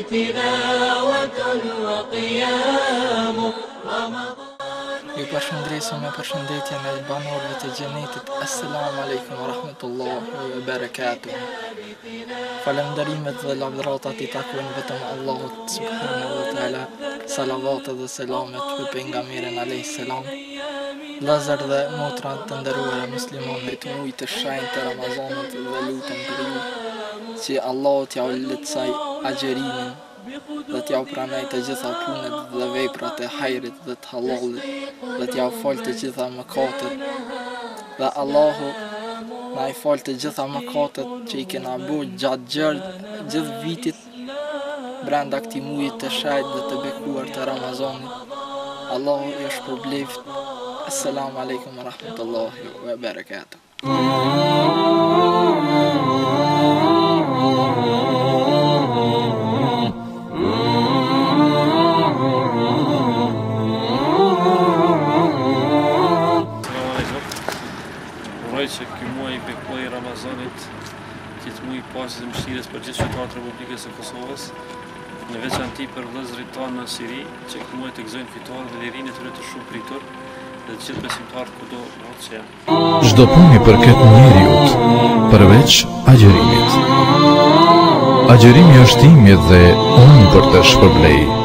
تلاوة وقيام Ju përshëndesim me përshëndetjen e banorëve të xhenetit. Assalamu alaikum wa rahmatullahi wa barakatuh. Falënderimet dhe lavdratat I takojnë vetëm Allahut subhanahu wa taala. Salavat dhe selamet për pejgamberin alayhis salam. Vëllezër dhe motra të nderuara muslimanë, të mujt të shenjtë të Ramazanit dhe lutem për ju që Allahu t'ja lehtësoj agjerimin dhe t'ja pranoj të gjitha punët dhe veprat e hajrit dhe të halalit dhe t'ja fal të gjitha mëkatet dhe Allahu na I fal të gjitha mëkatet që I kena bërë gjatë gjithë vitit brenda këtij muaji të shenjtë dhe të bekuar të Ramazanit. Allahu I shpërbleft. Assalamu alaikum wa rahmatullahi wa barakatuh. Uroj që ky muaj I bekoj I Ramazanit të jetë muaj I paqes dhe mëshirës për gjithë qytetarët e Republikës së Kosovës, në veçanti për vëllezërit tanë në Siri, që ky muaj të gëzojnë fitore dhe lirinë e tyre të shumë pritur, dhe të gjithë besimtarët kudo që janë. Çdo punë I përket njeriut, përveç agjerimit. Agjerimi është imi dhe unë për të shpërblej.